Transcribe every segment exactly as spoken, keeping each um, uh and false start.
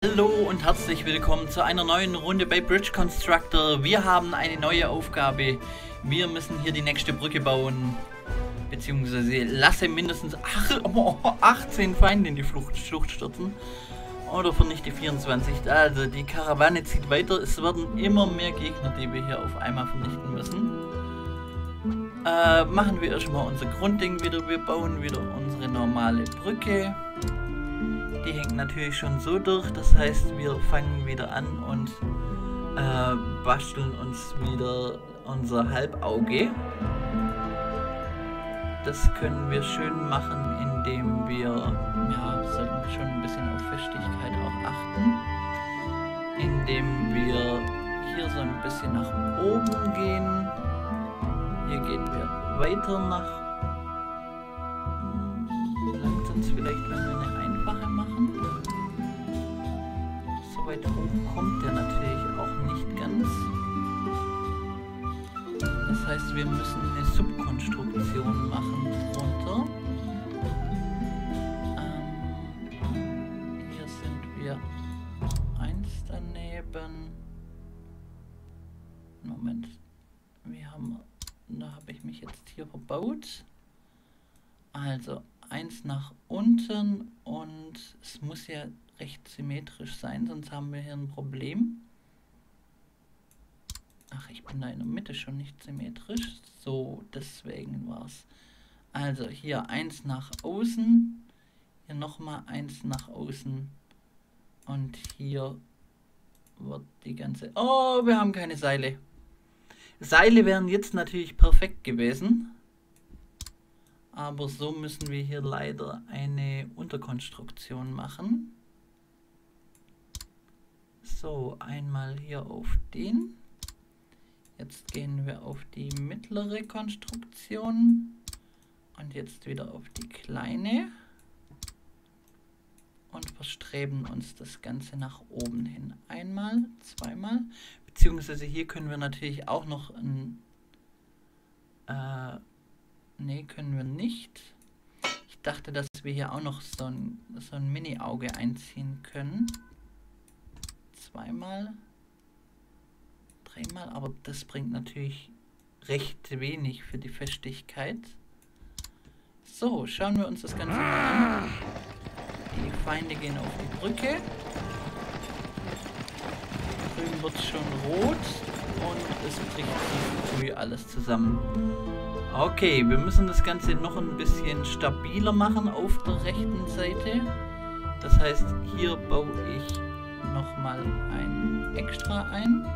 Hallo und herzlich willkommen zu einer neuen Runde bei Bridge Constructor. Wir haben eine neue Aufgabe. Wir müssen hier die nächste Brücke bauen. Beziehungsweise lasse mindestens achtzehn Feinde in die Flucht, Schlucht stürzen. Oder vernichte vierundzwanzig. Also die Karawane zieht weiter. Es werden immer mehr Gegner, die wir hier auf einmal vernichten müssen. Äh, machen wir erstmal unser Grundding wieder. Wir bauen wieder unsere normale Brücke. Die hängt natürlich schon so durch, das heißt, wir fangen wieder an und äh, basteln uns wieder unser Halbauge. Das können wir schön machen, indem wir, ja, sollten wir schon ein bisschen auf Festigkeit auch achten. Indem wir hier so ein bisschen nach oben gehen. Hier gehen wir weiter nach. Langt uns vielleicht, wenn wir eine einfache machen. So weit hoch kommt der natürlich auch nicht ganz. Das heißt, wir müssen eine Subkonstruktion machen drunter. Ähm, hier sind wir eins daneben. Moment. Wir haben, da habe ich mich jetzt hier verbaut. Also eins nach unten und es muss ja recht symmetrisch sein, sonst haben wir hier ein Problem. Ach, ich bin da in der Mitte schon nicht symmetrisch. So, deswegen war es. Also hier eins nach außen, hier nochmal eins nach außen und hier wird die ganze... Oh, wir haben keine Seile. Seile wären jetzt natürlich perfekt gewesen. Aber so müssen wir hier leider eine Unterkonstruktion machen. So, einmal hier auf den. Jetzt gehen wir auf die mittlere Konstruktion. Und jetzt wieder auf die kleine. Und verstreben uns das Ganze nach oben hin. Einmal, zweimal. Beziehungsweise hier können wir natürlich auch noch ein... Äh, Ne, können wir nicht. Ich dachte, dass wir hier auch noch so ein, so ein Mini-Auge einziehen können. Zweimal. Dreimal, aber das bringt natürlich recht wenig für die Festigkeit. So, schauen wir uns das Ganze mal an. Die Feinde gehen auf die Brücke. Drüben wird es schon rot und es bricht zu früh alles zusammen. Okay, wir müssen das Ganze noch ein bisschen stabiler machen auf der rechten Seite. Das heißt, hier baue ich nochmal ein extra ein.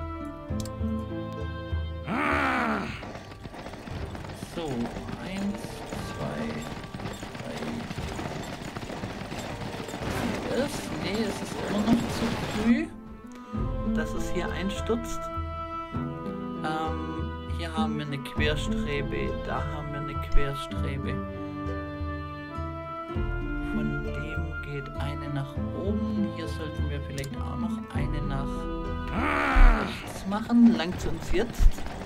So, eins, zwei, drei. Ist, nee, es ist immer noch zu früh, dass es hier einstürzt. Ähm, Hier haben wir eine Querstrebe, da haben wir eine Querstrebe. Von dem geht eine nach oben. Hier sollten wir vielleicht auch noch eine nach rechts machen. Langt uns jetzt.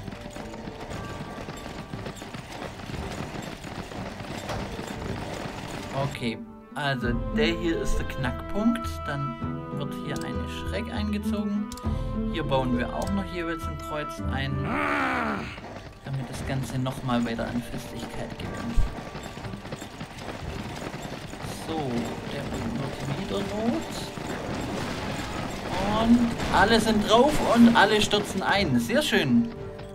Okay, also der hier ist der Knackpunkt. Dann wird hier eine Schräg eingezogen. Hier bauen wir auch noch jeweils ein Kreuz ein, damit das Ganze nochmal weiter an Festigkeit gewinnt. So, der wird wieder rot. Und alle sind drauf und alle stürzen ein. Sehr schön.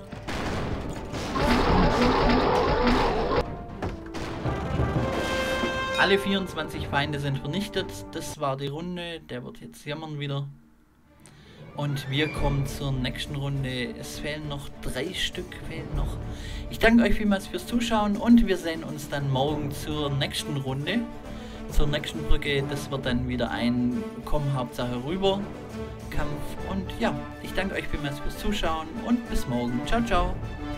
Alle vierundzwanzig Feinde sind vernichtet. Das war die Runde. Der wird jetzt jammern wieder. Und wir kommen zur nächsten Runde. Es fehlen noch drei Stück. Fehlen noch. Ich danke euch vielmals fürs Zuschauen und wir sehen uns dann morgen zur nächsten Runde. Zur nächsten Brücke. Das wird dann wieder ein Komm Hauptsache rüber Kampf. Und ja, ich danke euch vielmals fürs Zuschauen und bis morgen. Ciao, ciao.